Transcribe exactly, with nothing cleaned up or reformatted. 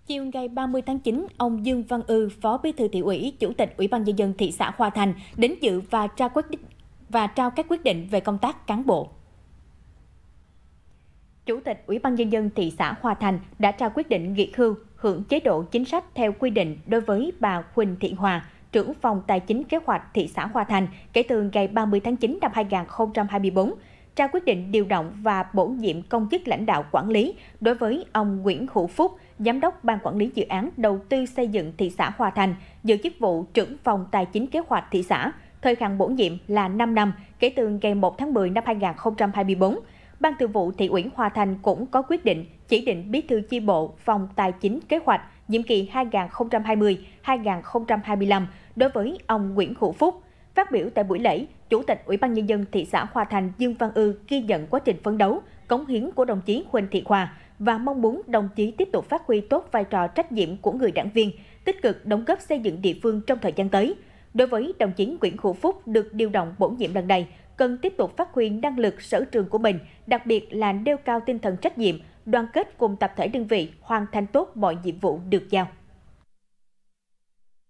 Chiều ngày ba mươi tháng chín, ông Dương Văn Ư, Phó Bí thư Thị ủy, Chủ tịch Ủy ban Nhân dân thị xã Hòa Thành đến dự và trao quyết định và trao các quyết định về công tác cán bộ. Chủ tịch Ủy ban Nhân dân thị xã Hòa Thành đã trao quyết định nghỉ hưu, hưởng chế độ chính sách theo quy định đối với bà Huỳnh Thị Hòa, trưởng phòng Tài chính Kế hoạch thị xã Hòa Thành kể từ ngày ba mươi tháng chín năm hai nghìn không trăm hai mươi tư, trao quyết định điều động và bổ nhiệm công chức lãnh đạo quản lý đối với ông Nguyễn Hữu Phúc, Giám đốc Ban Quản lý Dự án Đầu tư xây dựng thị xã Hòa Thành, giữ chức vụ trưởng phòng Tài chính Kế hoạch thị xã, thời hạn bổ nhiệm là năm năm kể từ ngày một tháng mười năm hai nghìn không trăm hai mươi tư. Ban Thường vụ Thị ủy Hòa Thành cũng có quyết định chỉ định Bí thư chi bộ phòng Tài chính Kế hoạch nhiệm kỳ hai nghìn không trăm hai mươi đến hai nghìn không trăm hai mươi lăm đối với ông Nguyễn Hữu Phúc. Phát biểu tại buổi lễ, Chủ tịch Ủy ban Nhân dân thị xã Hòa Thành Dương Văn Ư ghi nhận quá trình phấn đấu, cống hiến của đồng chí Huỳnh Thị Hòa và mong muốn đồng chí tiếp tục phát huy tốt vai trò trách nhiệm của người đảng viên, tích cực đóng góp xây dựng địa phương trong thời gian tới. Đối với đồng chí Nguyễn Hữu Phúc được điều động bổ nhiệm lần này, cần tiếp tục phát huy năng lực sở trường của mình, đặc biệt là nêu cao tinh thần trách nhiệm, đoàn kết cùng tập thể đơn vị hoàn thành tốt mọi nhiệm vụ được giao.